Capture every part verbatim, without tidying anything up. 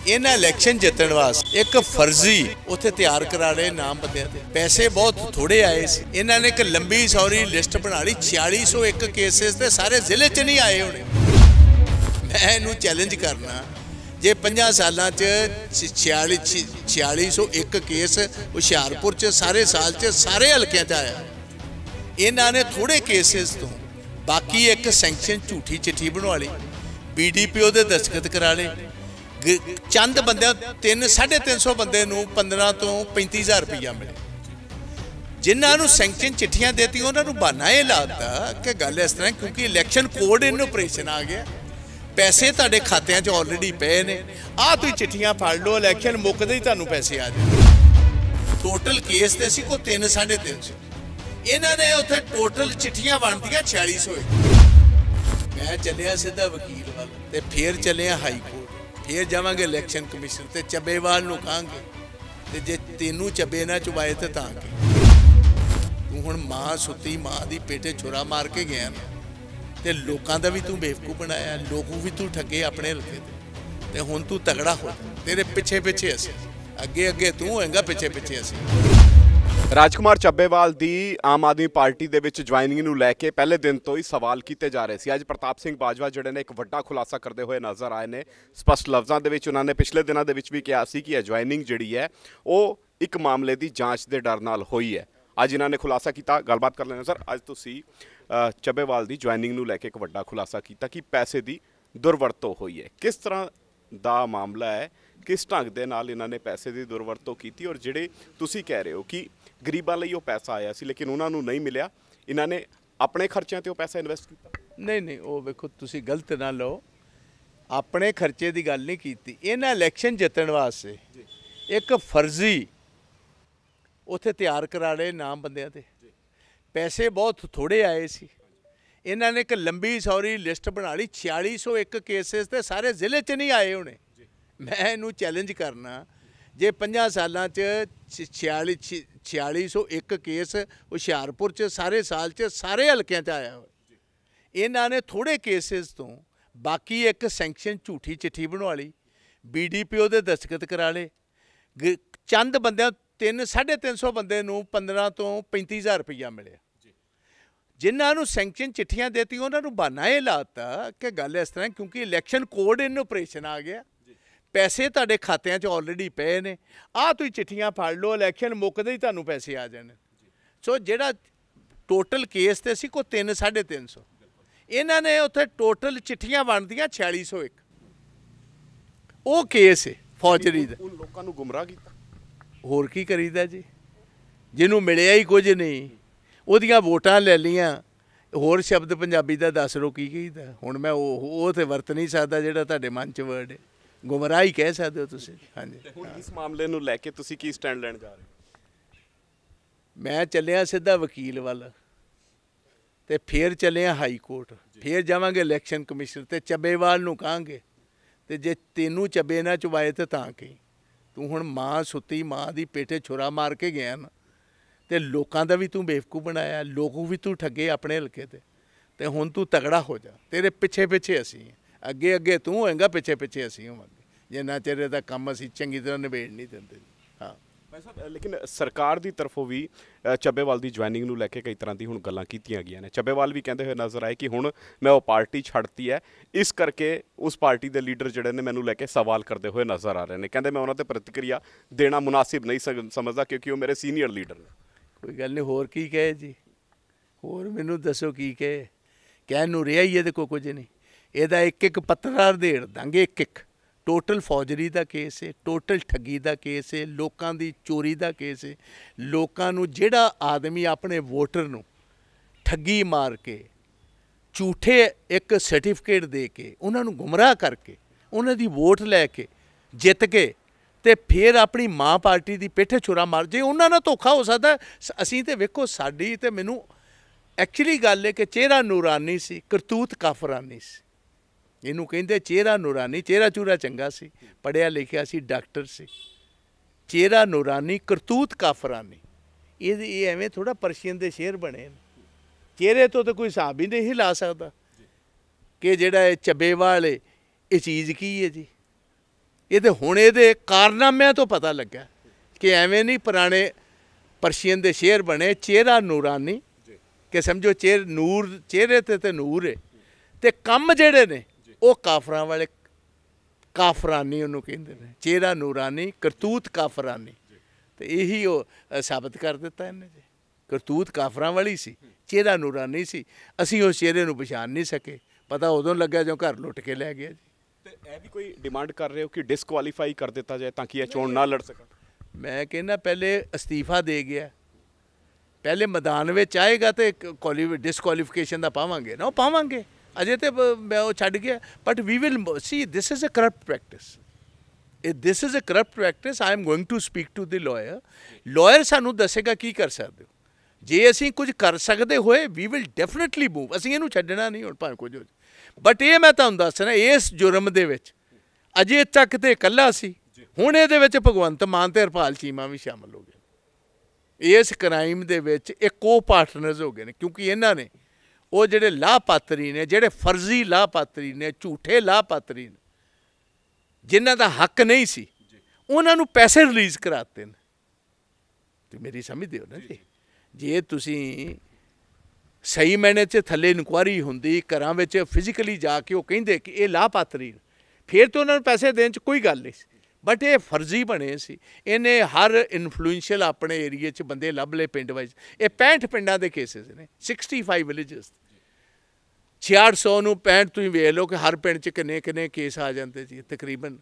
इन्हां इलैक्शन जितण वास्ते एक फर्जी उत्थे तैयार करा रहे नाम बंदियां ते पैसे बहुत थोड़े आए सी। इन्हां ने एक लंबी सौरी लिस्ट बना ली छियाली सौ एक केसेस ते सारे जिले च नहीं आए होने। मैं इनू चैलेंज करना जे पंजा सालां च छियाली छियाली सौ एक केस हुशियारपुर च सारे साल च सारे हल्कियां च आया। इन्हां ने थोड़े केसेस तो बाकी एक सैंक्शन झूठी चिट्ठी बनवा ली, बी डी पी ओ दे दस्तखत करा ले, चंद बंदे तीन साढ़े तीन सौ बंदे नूं पंद्रह तो पैंती हज़ार रुपया मिले। जिन्होंने सैंक्शन चिट्ठियां देती उन्होंने बहाना यह लाता कि गल इस तरह क्योंकि इलैक्शन कोड इन ऑपरेशन आ गया, पैसे तुहाडे खात्यां च ऑलरेडी पे ने, आ तुसीं चिट्ठियां फड़ लो, इलैक्शन मुकदे ही तुहानूं पैसे आ जाए। टोटल केस ते सी कोई तीन साढ़े तीन सौ, इन्होंने उत्थे टोटल चिट्ठियां बनदियां छियाली सौ। मैं चलिया सीधा वकील वाल ते फिर चलिया हाई कोर्ट, फिर जावांगे इलैक्शन कमिशन ते ਚੱਬੇਵਾਲ ਨੂੰ ਕਹਾਂਗੇ ਤੇ ਜੇ ਤੈਨੂੰ ਚੱਬੇ ਨਾ ਚੁਬਾਏ ਤੇ ਤਾਂ ਕਿ ਤੂੰ ਹੁਣ ਮਾਂ ਸੁੱਤੀ ਮਾਂ ਦੀ ਪੇਟੇ ਛੁਰਾ ਮਾਰ ਕੇ ਗਿਆ ਨਾ ਤੇ ਲੋਕਾਂ ਦਾ ਵੀ ਤੂੰ ਬੇਵਕੂਫ ਬਣਾਇਆ, ਲੋਕੂ ਵੀ ਤੂੰ ਠੱਗੇ ਆਪਣੇ ਹਲਕੇ ਤੇ ਤੇ ਹੁਣ ਤੂੰ ਤਗੜਾ ਹੋ, ਤੇਰੇ ਪਿੱਛੇ ਪਿੱਛੇ ਅਸੀਂ, ਅੱਗੇ ਅੱਗੇ ਤੂੰ ਹੋਏਗਾ, ਪਿੱਛੇ ਪਿੱਛੇ ਅਸੀਂ। राजकुमार ਚੱਬੇਵਾਲ ਦੀ ਆਮ ਆਦਮੀ ਪਾਰਟੀ ਦੇ ਵਿੱਚ ਜੁਆਇਨਿੰਗ ਨੂੰ ਲੈ ਕੇ ਪਹਿਲੇ ਦਿਨ ਤੋਂ ਹੀ ਸਵਾਲ ਕੀਤੇ ਜਾ ਰਹੇ ਸੀ। ਅੱਜ ਪ੍ਰਤਾਪ ਸਿੰਘ ਬਾਜਵਾ ਜਿਹੜੇ ਨੇ ਇੱਕ ਵੱਡਾ ਖੁਲਾਸਾ ਕਰਦੇ ਹੋਏ ਨਜ਼ਰ ਆਏ ਨੇ। ਸਪਸ਼ਟ ਲਫ਼ਜ਼ਾਂ ਦੇ ਵਿੱਚ ਉਹਨਾਂ ਨੇ ਪਿਛਲੇ ਦਿਨਾਂ ਦੇ ਵਿੱਚ ਵੀ ਕਿਹਾ ਸੀ ਕਿ ਇਹ ਜੁਆਇਨਿੰਗ ਜਿਹੜੀ ਹੈ ਉਹ ਇੱਕ ਮਾਮਲੇ ਦੀ ਜਾਂਚ ਦੇ ਡਰ ਨਾਲ ਹੋਈ ਹੈ। ਅੱਜ ਇਹਨਾਂ ਨੇ ਖੁਲਾਸਾ ਕੀਤਾ, ਗੱਲਬਾਤ ਕਰ ਲੈਣਾ। ਸਰ, ਅੱਜ ਤੁਸੀਂ ਚੱਬੇਵਾਲ ਦੀ ਜੁਆਇਨਿੰਗ ਨੂੰ ਲੈ ਕੇ ਇੱਕ ਵੱਡਾ ਖੁਲਾਸਾ ਕੀਤਾ ਕਿ ਪੈਸੇ ਦੀ ਦੁਰਵਰਤੋਂ ਹੋਈ ਹੈ। ਕਿਸ ਤਰ੍ਹਾਂ ਦਾ ਮਾਮਲਾ ਹੈ, ਕਿਸ ਢੰਗ ਦੇ ਨਾਲ ਇਹਨਾਂ ਨੇ ਪੈਸੇ ਦੀ ਦੁਰਵਰਤੋਂ ਕੀਤੀ, ਔਰ ਜਿਹੜੇ ਤੁਸੀਂ ਕਹਿ ਰਹੇ ਹੋ ਕਿ ਗਰੀਬਾਂ ਲਈ ਉਹ ਪੈਸਾ ਆਇਆ ਸੀ ਲੇਕਿਨ ਉਹਨਾਂ ਨੂੰ ਨਹੀਂ ਮਿਲਿਆ, ਇਹਨਾਂ ਨੇ ਆਪਣੇ ਖਰਚਿਆਂ ਤੇ ਉਹ ਪੈਸਾ ਇਨਵੈਸਟ ਕੀਤਾ? ਨਹੀਂ ਨਹੀਂ, ਉਹ ਵੇਖੋ ਤੁਸੀਂ ਗਲਤ ਨਾ ਲਓ, ਆਪਣੇ ਖਰਚੇ ਦੀ ਗੱਲ ਨਹੀਂ ਕੀਤੀ। ਇਹਨਾਂ ਇਲੈਕਸ਼ਨ ਜਿੱਤਣ ਵਾਸਤੇ ਇੱਕ ਫਰਜ਼ੀ ਉੱਥੇ ਤਿਆਰ ਕਰਾ ਲਏ ਨਾਮ ਬੰਦਿਆਂ ਤੇ, ਪੈਸੇ ਬਹੁਤ ਥੋੜੇ ਆਏ ਸੀ। ਇਹਨਾਂ ਨੇ ਇੱਕ ਲੰਬੀ ਸੌਰੀ ਲਿਸਟ ਬਣਾ ਲਈ, छियाली सौ एक केसेस ਤੇ ਸਾਰੇ ਜ਼ਿਲ੍ਹੇ 'ਚ ਨਹੀਂ ਆਏ ਹੋਣੇ। ਮੈਂ ਇਹਨੂੰ ਚੈਲੰਜ ਕਰਨਾ ਜੇ ਪੰਜਾਂ ਸਾਲਾਂ 'ਚ छियाली छियाली सौ एक केस ਹੁਸ਼ਿਆਰਪੁਰ 'ਚ ਸਾਰੇ ਸਾਲ 'ਚ ਸਾਰੇ ਹਲਕਿਆਂ 'ਚ ਆਇਆ ਹੋਇਆ। ਇਹਨਾਂ ਨੇ ਥੋੜੇ ਕੇਸਿਸ ਤੋਂ ਬਾਕੀ ਇੱਕ ਸੈਂਕਸ਼ਨ ਝੂਠੀ ਚਿੱਠੀ ਬਣਵਾ ਲਈ, ਬੀ ਡੀ ਪੀ ਓ ਦੇ ਦਸਤਖਤ ਕਰਾ ਲਏ, ਚੰਦ ਬੰਦਿਆਂ ਤਿੰਨ ਸਾਢੇ ਤਿੰਨ ਸੌ ਬੰਦੇ ਨੂੰ ਪੰਦਰਾਂ ਤੋਂ ਪੈਂਤੀ ਹਜ਼ਾਰ ਰੁਪਇਆ ਮਿਲਿਆ। ਜਿਨ੍ਹਾਂ ਨੂੰ ਸੈਂਕਸ਼ਨ ਚਿੱਠੀਆਂ ਦੇਤੀ ਉਹਨਾਂ ਨੂੰ ਬਹਾਨਾ ਇਹ ਲਾਤਾ ਕਿ ਗੱਲ ਇਸ ਤਰ੍ਹਾਂ ਕਿਉਂਕਿ ਇਲੈਕਸ਼ਨ ਕੋਡ ਇਨ ਆਪਰੇਸ਼ਨ ਆ ਗਿਆ, ਪੈਸੇ ਤੁਹਾਡੇ ਖਾਤਿਆਂ 'ਚ ਆਲਰੇਡੀ ਪਏ ਨੇ, ਆਹ ਤੁਸੀਂ ਚਿੱਠੀਆਂ ਫੜ ਲਓ, ਇਲੈਕਸ਼ਨ ਮੁੱਕਦੇ ਹੀ ਤੁਹਾਨੂੰ ਪੈਸੇ ਆ ਜਾਣੇ। ਸੋ ਜਿਹੜਾ ਟੋਟਲ ਕੇਸ ਤੇ ਸੀ ਕੋਈ ਤਿੰਨ ਸਾਢੇ ਤਿੰਨ ਸੌ, ਇਹਨਾਂ ਨੇ ਉੱਥੇ ਟੋਟਲ ਚਿੱਠੀਆਂ ਬਣਦੀਆਂ छियाली सौ एक। ਉਹ ਕੇਸ ਹੈ ਫੌਜਰੀ ਦਾ। ਲੋਕਾਂ ਨੂੰ ਗੁੰਮਰਾਹ ਕੀਤਾ, ਹੋਰ ਕੀ ਕਰੀਦਾ ਜੀ? ਜਿਹਨੂੰ ਮਿਲਿਆ ਹੀ ਕੁਝ ਨਹੀਂ, ਉਹਦੀਆਂ ਵੋਟਾਂ ਲੈ ਲਈਆਂ। ਹੋਰ ਸ਼ਬਦ ਪੰਜਾਬੀ ਦਾ ਦੱਸ ਲਓ ਕੀ ਕਹੀਦਾ। ਹੁਣ ਮੈਂ ਉਹ ਉਹ ਤਾਂ ਵਰਤ ਨਹੀਂ ਸਕਦਾ ਜਿਹੜਾ ਤੁਹਾਡੇ ਮਨ 'ਚ ਵਰਡ ਹੈ, ਗੁੰਮਰਾਹ ਹੀ ਕਹਿ ਸਕਦੇ ਹੋ ਤੁਸੀਂ। ਹਾਂਜੀ, ਹੁਣ ਇਸ ਮਾਮਲੇ ਨੂੰ ਲੈ ਕੇ ਤੁਸੀਂ ਕੀ ਸਟੈਂਡ ਲੈਣ ਜਾ ਰਹੇ ਹੋ? ਮੈਂ ਚੱਲਿਆ ਸਿੱਧਾ ਵਕੀਲ ਵੱਲ ਤੇ ਫਿਰ ਚੱਲਿਆ ਹਾਈ ਕੋਰਟ, ਫਿਰ ਜਾਵਾਂਗੇ ਇਲੈਕਸ਼ਨ ਕਮਿਸ਼ਨ ਤੇ ਚੱਬੇਵਾਲ ਨੂੰ ਕਹਾਂਗੇ ਤੇ ਜੇ ਤੈਨੂੰ ਚੱਬੇ ਨਾ ਚੁਬਾਏ ਤੇ ਤਾਂ ਕਹੀਂ ਤੂੰ ਹੁਣ ਮਾਂ ਸੁੱਤੀ ਮਾਂ ਦੀ ਪੇਟੇ ਛੁਰਾ ਮਾਰ ਕੇ ਗਿਆ ਨਾ ਤੇ ਲੋਕਾਂ ਦਾ ਵੀ ਤੂੰ ਬੇਵਕੂਫ ਬਣਾਇਆ, ਲੋਕੂ ਵੀ ਤੂੰ ਠੱਗੇ ਆਪਣੇ ਹਲਕੇ ਤੇ ਤੇ ਹੁਣ ਤੂੰ ਤਗੜਾ ਹੋ ਜਾ, ਤੇਰੇ ਪਿੱਛੇ ਪਿੱਛੇ ਅਸੀਂ, ਅੱਗੇ ਅੱਗੇ ਤੂੰ ਹੋਏਗਾ, ਪਿੱਛੇ ਪਿੱਛੇ ਅਸੀਂ ਹੋਵਾਂਗੇ, ਜਿੰਨਾ ਚਿਰ ਦਾ ਕੰਮ ਅਸੀਂ ਚੰਗੀ ਤਰ੍ਹਾਂ ਨਿਬੇੜ ਨਹੀਂ ਦਿੰਦੇ। ਹਾਂ ਭਾਈ ਸਾਹਿਬ, ਲੇਕਿਨ ਸਰਕਾਰ ਦੀ ਤਰਫੋਂ ਵੀ ਚੱਬੇਵਾਲ ਦੀ ਜੁਆਇਨਿੰਗ ਨੂੰ ਲੈ ਕੇ ਕਈ ਤਰ੍ਹਾਂ ਦੀ ਹੁਣ ਗੱਲਾਂ ਕੀਤੀਆਂ ਗਈਆਂ ਨੇ। ਚੱਬੇਵਾਲ ਵੀ ਕਹਿੰਦੇ ਹੋਏ ਨਜ਼ਰ ਆਏ ਕਿ ਹੁਣ ਮੈਂ ਉਹ ਪਾਰਟੀ ਛੱਡਤੀ ਹੈ, ਇਸ ਕਰਕੇ ਉਸ ਪਾਰਟੀ ਦੇ ਲੀਡਰ ਜਿਹੜੇ ਨੇ ਮੈਨੂੰ ਲੈ ਕੇ ਸਵਾਲ ਕਰਦੇ ਹੋਏ ਨਜ਼ਰ ਆ ਰਹੇ ਨੇ। ਕਹਿੰਦੇ ਮੈਂ ਉਹਨਾਂ 'ਤੇ ਪ੍ਰਤੀਕਿਰਿਆ ਦੇਣਾ ਮੁਨਾਸਿਬ ਨਹੀਂ ਸਮਝਦਾ ਕਿਉਂਕਿ ਉਹ ਮੇਰੇ ਸੀਨੀਅਰ ਲੀਡਰ ਨੇ। ਕੋਈ ਗੱਲ ਨਹੀਂ, ਹੋਰ ਕੀ ਕਹੇ ਜੀ? ਹੋਰ ਮੈਨੂੰ ਦੱਸੋ ਕੀ ਕਹੇ? ਕਹਿਣ ਨੂੰ ਰਿਹਾ ਹੀ ਇਹਦੇ ਕੋਲ ਕੁਝ ਨਹੀਂ। ਇਹਦਾ ਇੱਕ ਇੱਕ ਪੱਤਰ ਅਧੇੜ ਦਾਂਗੇ, ਇੱਕ ਇੱਕ। ਟੋਟਲ ਫੌਜਰੀ ਦਾ ਕੇਸ ਹੈ, ਟੋਟਲ ਠੱਗੀ ਦਾ ਕੇਸ ਹੈ, ਲੋਕਾਂ ਦੀ ਚੋਰੀ ਦਾ ਕੇਸ ਹੈ। ਲੋਕਾਂ ਨੂੰ ਜਿਹੜਾ ਆਦਮੀ ਆਪਣੇ ਵੋਟਰ ਨੂੰ ਠੱਗੀ ਮਾਰ ਕੇ ਝੂਠੇ ਇੱਕ ਸਰਟੀਫਿਕੇਟ ਦੇ ਕੇ ਉਹਨਾਂ ਨੂੰ ਗੁੰਮਰਾਹ ਕਰਕੇ ਉਹਨਾਂ ਦੀ ਵੋਟ ਲੈ ਕੇ ਜਿੱਤ ਕੇ ਤੇ ਫਿਰ ਆਪਣੀ ਮਾਂ ਪਾਰਟੀ ਦੀ ਪਿੱਠ ਛੁਰਾ ਮਾਰ, ਜੇ ਉਹਨਾਂ ਨਾਲ ਧੋਖਾ ਹੋ ਸਕਦਾ। ਅਸੀਂ ਤਾਂ ਵੇਖੋ, ਸਾਡੀ ਤਾਂ ਮੈਨੂੰ ਐਕਚੁਅਲੀ ਗੱਲ ਹੈ ਕਿ ਚਿਹਰਾ ਨੂਰਾਨੀ ਸੀ, ਕਰਤੂਤ ਕਾਫਰਾਨੀ ਸੀ। ਇਹਨੂੰ ਕਹਿੰਦੇ ਚਿਹਰਾ ਨੂਰਾਨੀ, ਚਿਹਰਾ ਚੂਰਾ ਚੰਗਾ ਸੀ, ਪੜ੍ਹਿਆ ਲਿਖਿਆ ਸੀ, ਡਾਕਟਰ ਸੀ। ਚਿਹਰਾ ਨੂਰਾਨੀ, ਕਰਤੂਤ ਕਾਫਰਾਨੀ। ਇਹ ਇਹ ਐਵੇਂ ਥੋੜ੍ਹਾ ਪਰਸ਼ੀਅਨ ਦੇ ਸ਼ੇਰ ਬਣੇ ਨੇ। ਚਿਹਰੇ ਤੋਂ ਤਾਂ ਕੋਈ ਹਿਸਾਬ ਹੀ ਨਹੀਂ ਲਾ ਸਕਦਾ ਕਿ ਜਿਹੜਾ ਇਹ ਚੱਬੇਵਾਲ ਇਹ ਚੀਜ਼ ਕੀ ਹੈ ਜੀ। ਇਹ ਤੇ ਹੁਣ ਇਹਦੇ ਕਾਰਨਾਮਿਆਂ ਤੋਂ ਪਤਾ ਲੱਗਾ ਕਿ ਐਵੇਂ ਨਹੀਂ ਪੁਰਾਣੇ ਪਰਸ਼ੀਅਨ ਦੇ ਸ਼ੇਰ ਬਣੇ, ਚਿਹਰਾ ਨੂਰਾਨੀ, ਕਿ ਸਮਝੋ ਚਿਹਰ ਨੂਰ, ਚਿਹਰੇ ਤੇ ਤੇ ਨੂਰ ਹੈ, ਤੇ ਕੰਮ ਜਿਹੜੇ ਨੇ ਉਹ ਕਾਫਰਾਂ ਵਾਲੇ, ਕਾਫਰਾਨੀ ਉਹਨੂੰ ਕਹਿੰਦੇ ਨੇ, ਚਿਹਰਾ ਨੂਰਾਨੀ, ਕਰਤੂਤ ਕਾਫਰਾਨੀ। ਤੇ ਇਹੀ ਉਹ ਸਾਬਤ ਕਰ ਦਿੱਤਾ ਇਹਨੇ ਜੀ, ਕਰਤੂਤ ਕਾਫਰਾਂ ਵਾਲੀ ਸੀ, ਚਿਹਰਾ ਨੂਰਾਨੀ ਸੀ। ਅਸੀਂ ਉਸ ਚਿਹਰੇ ਨੂੰ ਪਛਾਣ ਨਹੀਂ ਸਕੇ, ਪਤਾ ਉਦੋਂ ਲੱਗਾ ਜਦੋਂ ਘਰ ਲੁੱਟ ਕੇ ਲੈ ਗਿਆ ਜੀ। ਤੇ ਇਹ ਵੀ ਕੋਈ ਡਿਮਾਂਡ ਕਰ ਰਹੇ ਹੋ ਕਿ ਡਿਸਕੁਆਲੀਫਾਈ ਕਰ ਦਿੱਤਾ ਜਾਏ ਤਾਂ ਕਿ ਇਹ ਚੋਣ ਨਾ ਲੜ ਸਕਣ? ਮੈਂ ਕਹਿੰਦਾ ਪਹਿਲੇ ਅਸਤੀਫਾ ਦੇ ਗਿਆ, ਪਹਿਲੇ ਮੈਦਾਨ ਵਿੱਚ ਆਏਗਾ ਤੇ ਕੁਆਲੀ ਡਿਸਕੁਆਲੀਫਿਕੇਸ਼ਨ ਦਾ ਪਾਵਾਂਗੇ ਨਾ, ਉਹ ਪਾਵਾਂਗੇ। ਅਜੇ ਤੇ ਮੈਂ ਉਹ ਛੱਡ ਗਿਆ, but we will see this is a corrupt practice, this is a corrupt practice. I am going to speak to the lawyer, lawyer ਸਾਨੂੰ ਦੱਸੇਗਾ ਕੀ ਕਰ ਸਕਦੇ ਹੋ। ਜੇ ਅਸੀਂ ਕੁਝ ਕਰ ਸਕਦੇ ਹੋਏ ਵੀ ਵਿਲ ਡੈਫੀਨੇਟਲੀ ਮੂਵ, ਅਸੀਂ ਇਹਨੂੰ ਛੱਡਣਾ ਨਹੀਂ ਹੁਣ ਭਾਵੇਂ ਕੁਝ ਹੋ ਜਾਏ। ਬਟ ਇਹ ਮੈਂ ਤੁਹਾਨੂੰ ਦੱਸਣਾ, ਇਸ ਜੁਰਮ ਦੇ ਵਿੱਚ ਅਜੇ ਤੱਕ ਤੇ ਇਕੱਲਾ ਸੀ, ਹੁਣ ਇਹਦੇ ਵਿੱਚ ਭਗਵੰਤ ਮਾਨ ਤੇ ਹਰਪਾਲ ਚੀਮਾ ਵੀ ਸ਼ਾਮਲ ਹੋ ਗਏ। ਇਸ ਕ੍ਰਾਈਮ ਦੇ ਵਿੱਚ ਇਹ ਕੋ ਪਾਰਟਨਰਸ ਹੋ ਗਏ ਨੇ, ਕਿਉਂਕਿ ਇਹਨਾਂ ਨੇ ਉਹ ਜਿਹੜੇ ਲਾਭਪਾਤਰੀ ਨੇ, ਜਿਹੜੇ ਫਰਜ਼ੀ ਲਾਭਪਾਤਰੀ ਨੇ, ਝੂਠੇ ਲਾਭਪਾਤਰੀ ਨੇ, ਜਿਨ੍ਹਾਂ ਦਾ ਹੱਕ ਨਹੀਂ ਸੀ, ਉਹਨਾਂ ਨੂੰ ਪੈਸੇ ਰਿਲੀਜ਼ ਕਰਾਤੇ ਨੇ। ਤੇ ਮੇਰੀ ਸਮਝਦੇ ਹੋ ਨਾ ਜੀ, ਜੇ ਤੁਸੀਂ ਸਹੀ ਮਾਇਨੇ 'ਚ ਥੱਲੇ ਇਨਕੁਆਇਰੀ ਹੁੰਦੀ, ਘਰਾਂ ਵਿੱਚ ਫਿਜ਼ੀਕਲੀ ਜਾ ਕੇ ਉਹ ਕਹਿੰਦੇ ਕਿ ਇਹ ਲਾਭਪਾਤਰੀ, ਫਿਰ ਤਾਂ ਉਹਨਾਂ ਨੂੰ ਪੈਸੇ ਦੇਣ 'ਚ ਕੋਈ ਗੱਲ ਨਹੀਂ ਸੀ। ਬਟ ਇਹ ਫਰਜ਼ੀ ਬਣੇ ਸੀ। ਇਹਨੇ ਹਰ ਇਨਫਲੂਐਂਸ਼ੀਅਲ ਆਪਣੇ ਏਰੀਏ 'ਚ ਬੰਦੇ ਲੱਭ ਲਏ ਪਿੰਡ ਵਾਈਜ਼। ਇਹ ਪੈਂਹਠ ਪਿੰਡਾਂ ਦੇ ਕੇਸਿਸ ਨੇ, ਸਿਕਸਟੀ ਫਾਈਵ ਵਿਲੇਜਸ, ਛਿਆਹਠ ਸੌ ਨੂੰ ਪੈਂਹਠ ਤੁਸੀਂ ਵੇਖ ਲਓ ਕਿ ਹਰ ਪਿੰਡ 'ਚ ਕਿੰਨੇ ਕਿੰਨੇ ਕੇਸ ਆ ਜਾਂਦੇ ਜੀ। ਤਕਰੀਬਨ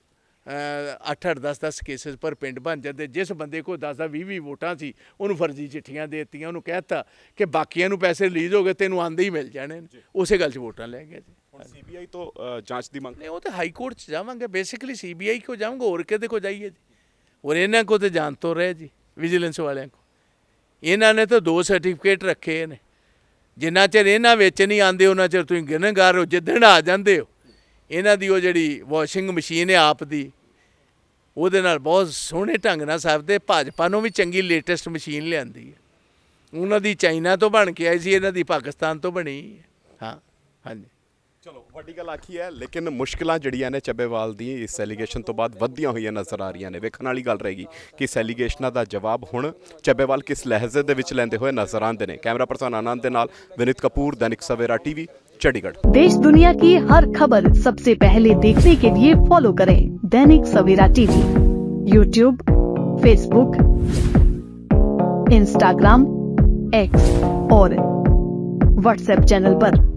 ਅੱਠ ਅੱਠ ਦਸ ਦਸ ਕੇਸਿਸ ਪਰ ਪਿੰਡ ਬਣ ਜਾਂਦੇ। ਜਿਸ ਬੰਦੇ ਕੋਲ ਦਸ ਦਸ ਵੀਹ ਵੀਹ ਵੋਟਾਂ ਸੀ, ਉਹਨੂੰ ਫਰਜ਼ੀ ਚਿੱਠੀਆਂ ਦੇ ਦਿੱਤੀਆਂ, ਉਹਨੂੰ ਕਹਿ ਦਿੱਤਾ ਕਿ ਬਾਕੀਆਂ ਨੂੰ ਪੈਸੇ ਰਿਲੀਜ਼ ਹੋ ਗਏ, ਤੈਨੂੰ ਆਉਂਦੇ ਹੀ ਮਿਲ ਜਾਣੇ। ਉਸੇ ਗੱਲ 'ਚ ਵੋਟਾਂ ਲੈ ਗਿਆ ਜੀ। ਸੀ ਬੀ ਆਈ ਤੋਂ ਜਾਂਚ ਦੀ ਮੰਗ? ਨਹੀਂ, ਉਹ ਤਾਂ ਹਾਈ ਕੋਰਟ 'ਚ ਜਾਵਾਂਗੇ, ਬੇਸਿਕਲੀ ਸੀ ਬੀ ਆਈ ਕੋ ਜਾਵਾਂਗੇ, ਹੋਰ ਕਿਹਦੇ ਕੋ ਜਾਈਏ ਜੀ। ਔਰ ਇਹਨਾਂ ਕੋ ਤਾਂ ਜਾਣ ਤੋਂ ਰਹੇ ਜੀ, ਵਿਜੀਲੈਂਸ ਵਾਲਿਆਂ ਕੋ। ਇਹਨਾਂ ਨੇ ਤਾਂ ਦੋ ਸਰਟੀਫਿਕੇਟ ਰੱਖੇ ਨੇ, ਜਿੰਨਾ ਚਿਰ ਇਹਨਾਂ ਵਿੱਚ ਨਹੀਂ ਆਉਂਦੇ ਉਹਨਾਂ ਚਿਰ ਤੁਸੀਂ ਗੁਨਾਹਗਾਰ ਹੋ। ਜਿੱਦਣ ਆ ਜਾਂਦੇ ਹੋ, ਇਹਨਾਂ ਦੀ ਉਹ ਜਿਹੜੀ ਵਾਸ਼ਿੰਗ ਮਸ਼ੀਨ ਹੈ ਆਪ ਦੀ, ਉਹਦੇ ਨਾਲ ਬਹੁਤ ਸੋਹਣੇ ਢੰਗ ਨਾਲ ਸਾਫਦੇ। ਭਾਜਪਾ ਨੂੰ ਵੀ ਚੰਗੀ ਲੇਟੈਸਟ ਮਸ਼ੀਨ ਲਿਆਂਦੀ ਹੈ, ਉਹਨਾਂ ਦੀ ਚਾਈਨਾ ਤੋਂ ਬਣ ਕੇ ਆਈ ਸੀ, ਇਹਨਾਂ ਦੀ ਪਾਕਿਸਤਾਨ ਤੋਂ ਬਣੀ ਹੈ। ਹਾਂ ਹਾਂਜੀ, ਚਲੋ ਵੱਡੀ ਗੱਲ ਆਖੀ ਹੈ, ਲੇਕਿਨ ਮੁਸ਼ਕਿਲਾਂ ਜਿਹੜੀਆਂ ਨੇ ਚੱਬੇਵਾਲ ਦੀ ਇਸ ਐਲੀਗੇਸ਼ਨ ਤੋਂ ਬਾਅਦ ਵੱਧਦੀਆਂ ਹੋਈਆਂ ਨਜ਼ਰ ਆ ਰਹੀਆਂ ਨੇ। ਵੇਖਣ ਵਾਲੀ ਗੱਲ ਰਹੇਗੀ ਕਿ ਇਸ ਐਲੀਗੇਸ਼ਨਾਂ ਦਾ ਜਵਾਬ ਹੁਣ ਚੱਬੇਵਾਲ ਕਿਸ ਲਹਿਜ਼ੇ ਦੇ ਵਿੱਚ ਲੈਂਦੇ ਹੋਏ ਨਜ਼ਰ ਆਉਂਦੇ ਨੇ। ਕੈਮਰਾ ਪਰਸਨ ਆਨੰਦ ਦੇ ਨਾਲ विनीत कपूर, दैनिक सवेरा टीवी, चंडीगढ़। देश दुनिया की हर खबर सबसे पहले देखने के लिए फॉलो करें Dainik Savera TV, YouTube, Facebook, Instagram, X और व्हाट्सएप चैनल पर।